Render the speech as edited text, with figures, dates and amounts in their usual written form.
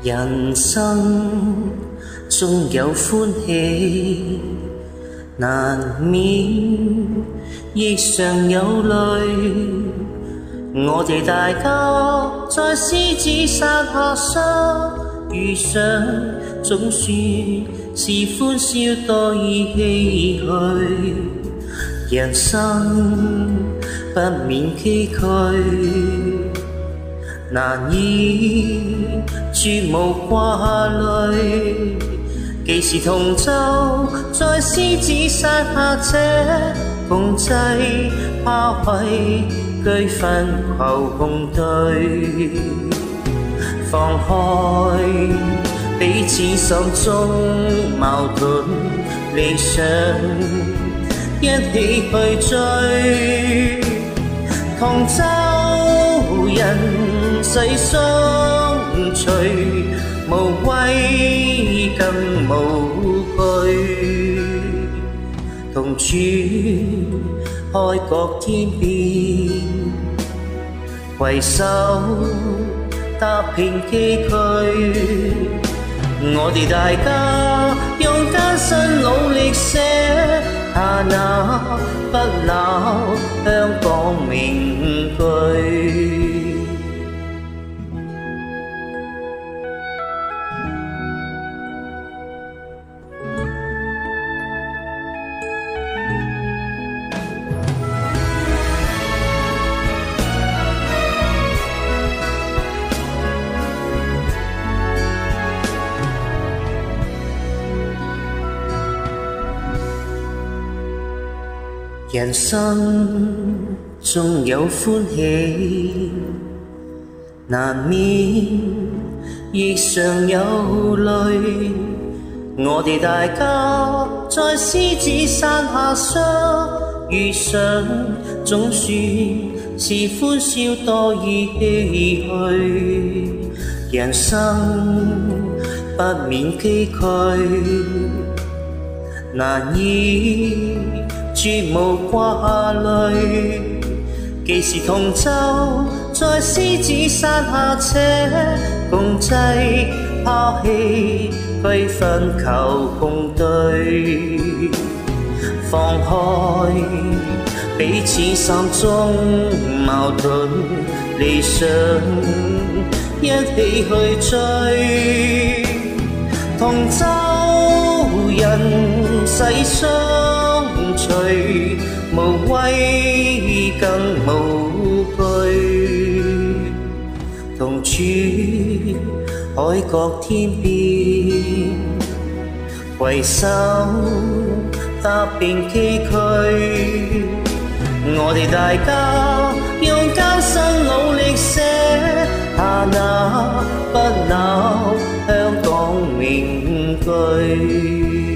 人生中有歡喜，難免亦常有淚。我哋大家在獅子山下相遇上，總算是歡笑多於唏噓。人生不免崎嶇，難以絕無掛慮。既是同舟在獅子山下這共濟，拋棄區分求共對，放開彼此心中矛盾理想，一起去追。同舟人世相隨，無畏更無懼，同處開國天邊，攜手踏平崎嶇。我哋大家用艱辛努力寫下那不朽香港名句。人生中有歡喜，難免亦常有淚。我哋大家在獅子山下相遇上，總算是歡笑多於唏噓。人生不免崎嶇，難以絕無掛慮。既是同舟在獅子山下這共濟，拋棄區分求共對，放開彼此心中矛盾理想，一起去追。同舟人世相隨，無畏更無懼，同處海角天邊，攜手踏平崎嶇。我哋大家用艱辛努力寫下那不朽香港名句。